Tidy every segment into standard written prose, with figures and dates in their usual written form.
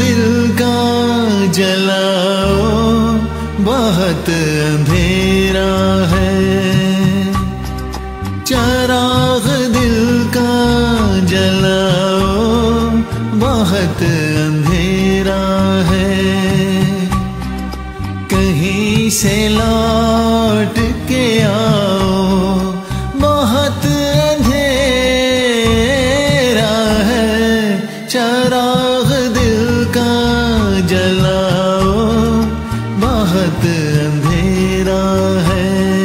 दिल का जलाओ, बहुत अंधेरा है। चिराग दिल का जलाओ, बहुत अंधेरा है। कहीं से लौट के आओ, बहुत अंधेरा है। चिराग दिल का जलाओ, बहुत अंधेरा है।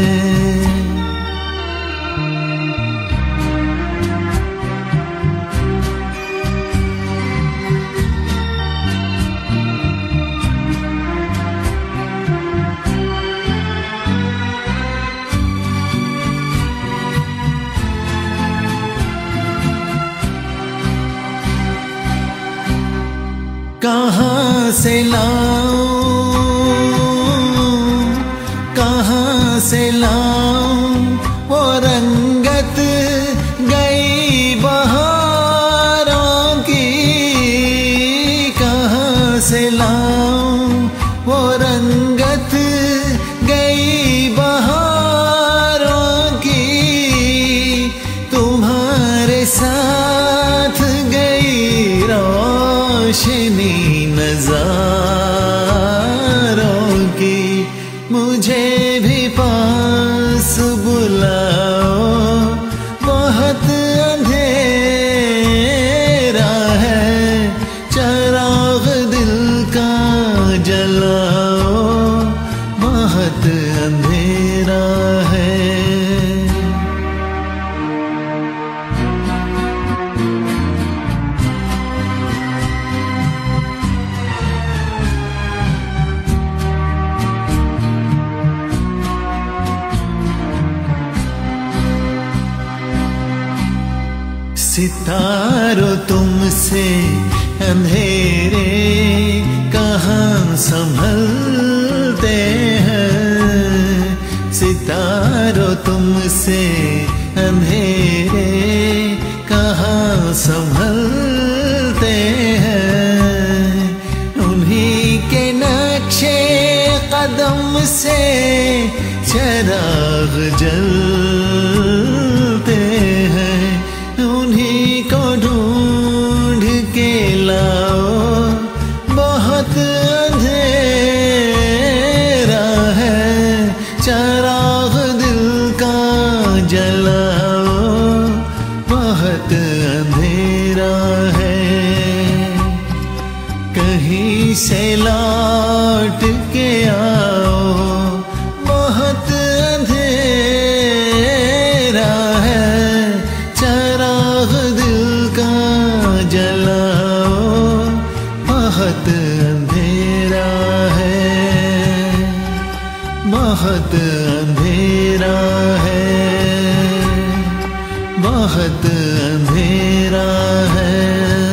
कहाँ से लाऊं, कहाँ से लाऊं वो रंगत गई बहारों की। कहाँ से लाऊं वो रंगत गई बहारों की। तुम्हारे साथ गई रोशनी नज़ारों की। मुझे भी पास बुलाओ, बहुत अंधेरा है। चिराग दिल का जलाओ, बहुत अंधेरा है। सितारों तुमसे अंधेरे कहाँ संभलते हैं। सितारों तुमसे अंधेरे कहाँ संभलते हैं। उन्हीं के नक्शे कदम से चिराग जलते हैं। उन्हीं को ढूंढ के लाओ, बहुत अंधेरा है। चिराग दिल का जलाओ, बहुत अंधेरा है। कहीं से लौट के आओ, बहुत अंधेरा है। चिराग दिल का जलाओ, बहुत अंधेरा है। बहुत अंधेरा है। बहुत अंधेरा है।